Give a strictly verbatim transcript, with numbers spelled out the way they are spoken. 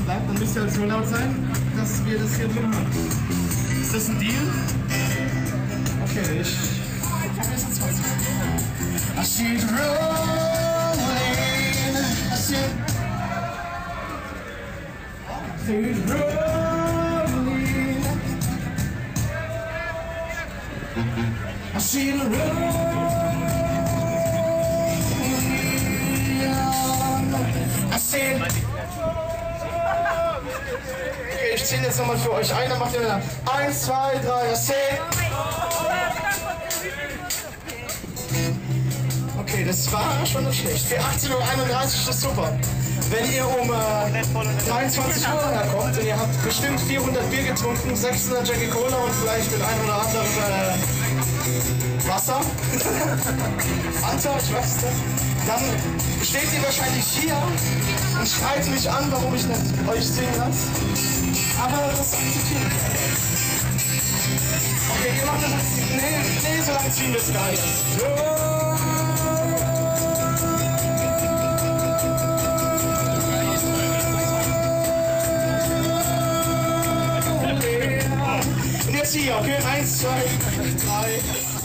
bleibt, dann müsst ihr halt so laut sein, dass wir das hier drin haben. Ist das ein Deal? Okay, ich... I see it rolling, I see it... I see it rolling, I see it rolling, I see it... Okay, ich zähle jetzt nochmal für euch ein, dann macht ihr wieder eins, zwei, drei, I see it... Okay, das war schon nicht schlecht. Für achtzehn Uhr einunddreißig ist das super. Wenn ihr um äh, dreiundzwanzig Uhr herkommt und ihr habt bestimmt vierhundert Bier getrunken, sechshundert Jackie Cola und vielleicht mit ein oder anderem äh, Wasser, Fanta, ich weiß nicht, dann steht ihr wahrscheinlich hier und schreit mich an, warum ich nicht euch singen lasse. Aber das akzeptiert. Okay, ihr macht das jetzt. Nee, nee, so lange ziehen wir es gar nicht. Und jetzt hier, okay? Eins, zwei, drei.